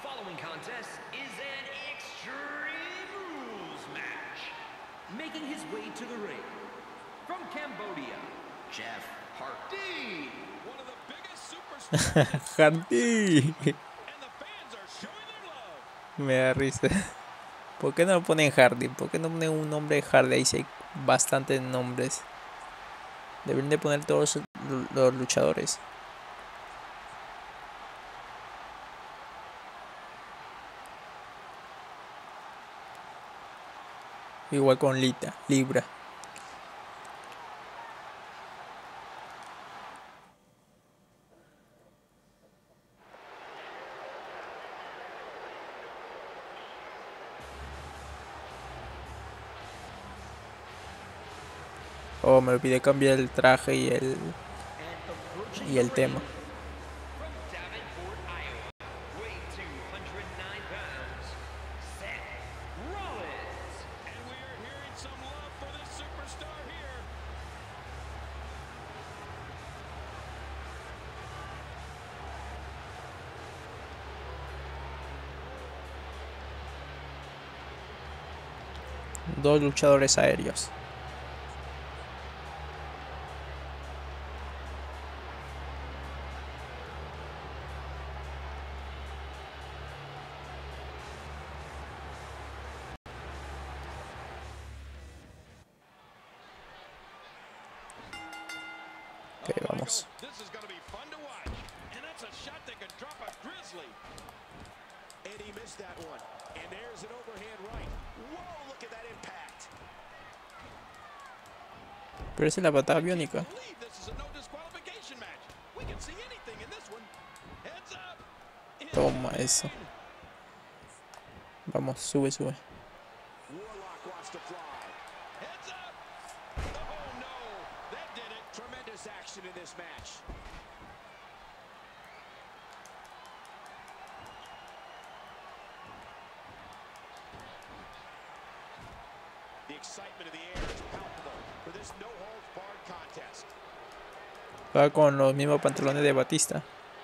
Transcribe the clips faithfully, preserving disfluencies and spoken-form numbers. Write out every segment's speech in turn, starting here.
following contest is an Extreme Rules match. Making his way to the ring, from Cambodia, Jeff Hardy. One of the biggest superstars. Hardy. And the fans are showing their love. Me da risa. ¿Por qué no lo ponen Hardy? ¿Por qué no ponen un nombre de Hardy? Ahí sí hay bastantes nombres. Deben de poner todos los luchadores. Igual con Lita, Libra. Oh, me olvidé cambiar el traje y el y el tema. Dos luchadores aéreos. Ok, vamos. Pero esa es la patada biónica. Toma eso. Vamos, sube, sube. Va con los mismos pantalones de Batista.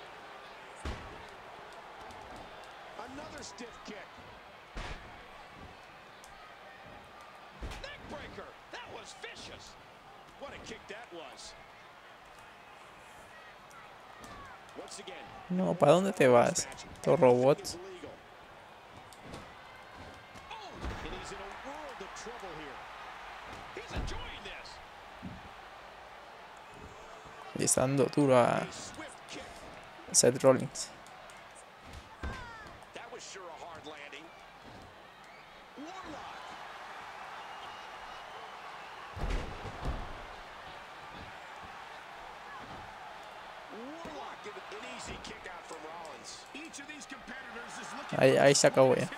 No, ¿para dónde te vas? Estos robots. Y está dando duro a Seth Rollins. Ahí, ahí se acabó ya.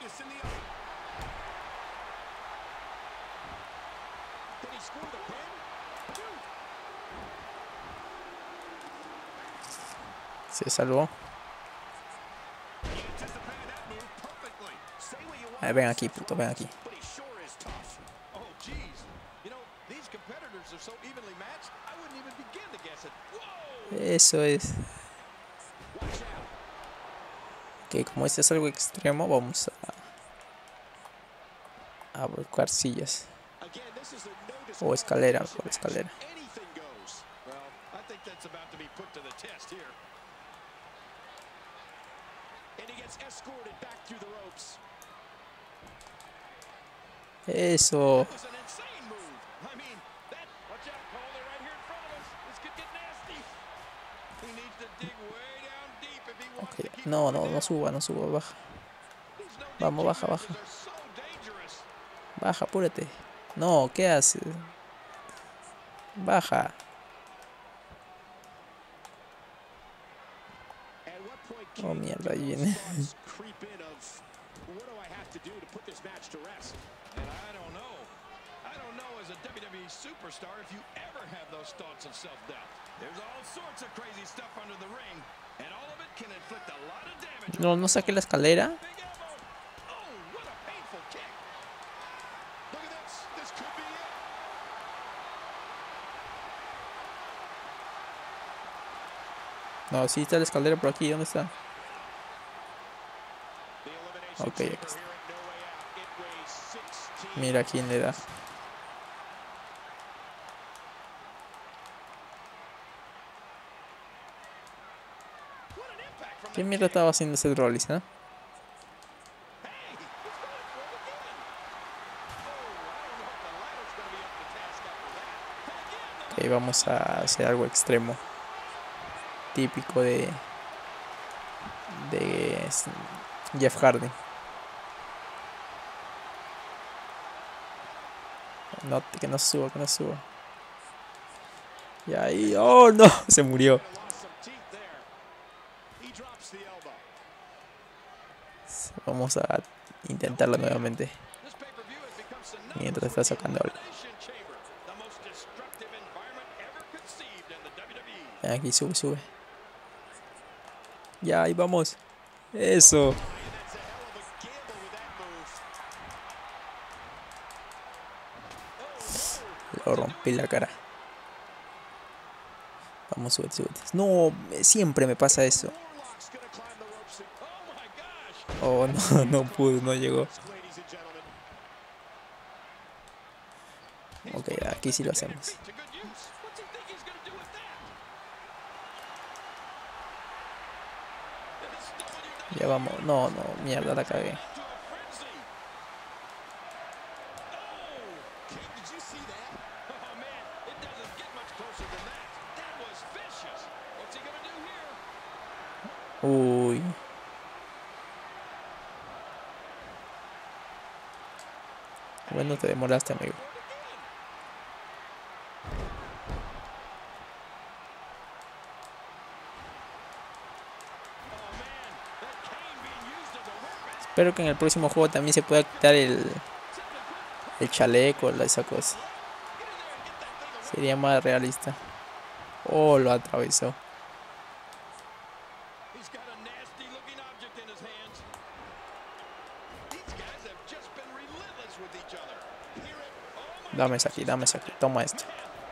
Se salvó. Ay, ven aquí, puto, ven aquí. Eso es. Ok, como este es algo extremo, vamos a, a buscar sillas. O escalera, por escalera. Eso. Okay. No, no, no suba, no suba, baja. Vamos, baja, baja. Baja, apúrate. No, ¿qué haces? Baja. Oh, mierda, ahí viene. No, no saqué la escalera. No, sí está la escalera por aquí. ¿Dónde está? Ok, aquí está. Mira quién le da. ¿Qué mierda estaba haciendo Seth Rollins, eh? Ok, vamos a hacer algo extremo. Típico de... De... Jeff Hardy. No, que no suba, que no suba. Y ahí... ¡Oh, no! Se murió. Vamos a intentarlo nuevamente. Mientras está sacando algo. Aquí sube, sube. Ya, ahí vamos. Eso. Lo rompí la cara. Vamos, sube, sube. No, siempre me pasa eso. Oh, no, no pudo, no llegó. Ok, aquí sí lo hacemos. Ya vamos. No, no, mierda, la cagué. Uy. Bueno, te demoraste, amigo. Espero que en el próximo juego también se pueda quitar el, el chaleco, esa cosa. Sería más realista. Oh, lo atravesó. Dame esa aquí, dame esa aquí. Toma esto.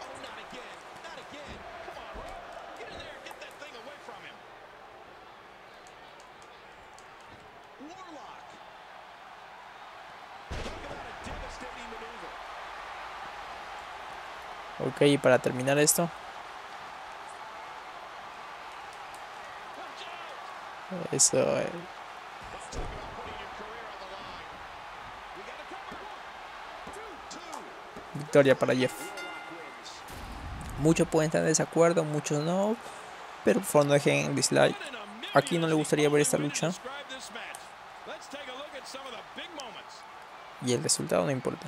Ok, y para terminar esto. Eso. Eh. Victoria para Jeff. Muchos pueden estar en desacuerdo, muchos no. Pero por favor no dejen dislike. ¿A quién no le gustaría ver esta lucha? Y el resultado no importa.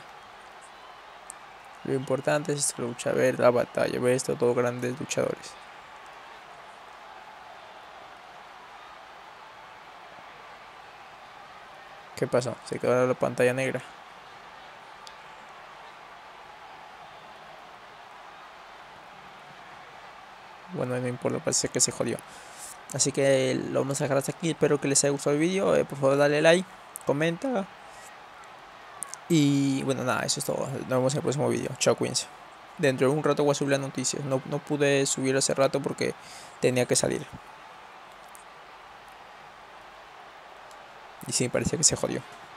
Lo importante es esta lucha, ver la batalla, ver estos dos grandes luchadores. ¿Qué pasó? Se quedó la pantalla negra. Bueno, no importa, parece que se jodió. Así que lo vamos a dejar hasta aquí. Espero que les haya gustado el vídeo. Eh, por favor, dale like, comenta. Y bueno, nada, eso es todo. Nos vemos en el próximo vídeo. Chao, cuídense. Dentro de un rato voy a subir las noticias. No, no pude subir hace rato porque tenía que salir. Y sí, parece que se jodió.